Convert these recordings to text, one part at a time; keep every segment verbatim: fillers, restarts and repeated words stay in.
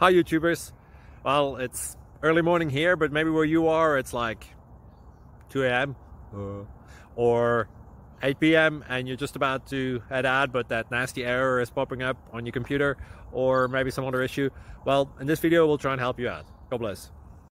Hi YouTubers. Well, it's early morning here, but maybe where you are it's like two A M Uh, or eight P M and you're just about to head out, but that nasty error is popping up on your computer, or maybe some other issue. Well, in this video we'll try and help you out. God bless.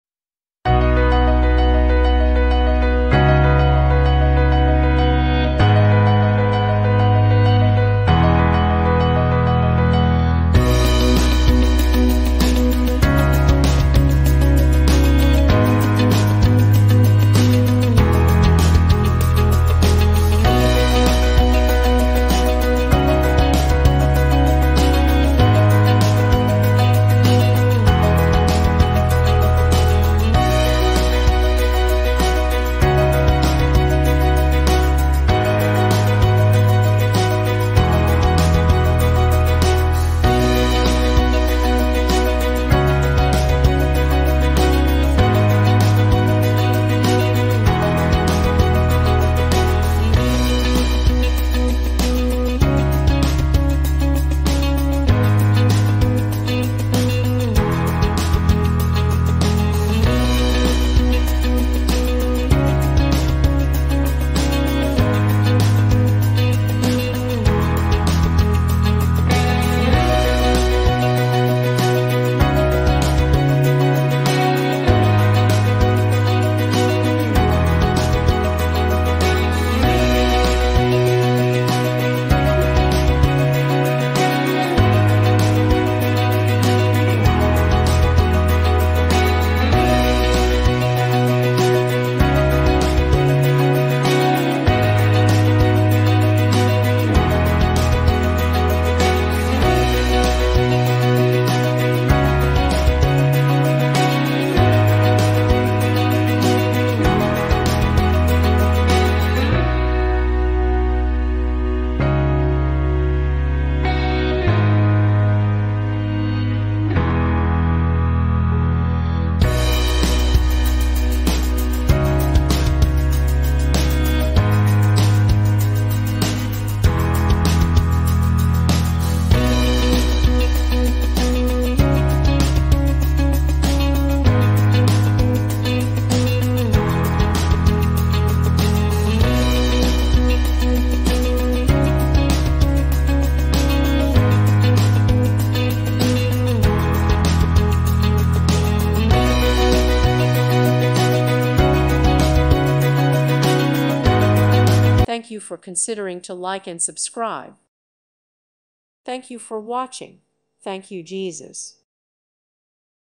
Thank you for considering to like and subscribe. Thank you for watching. Thank you, Jesus.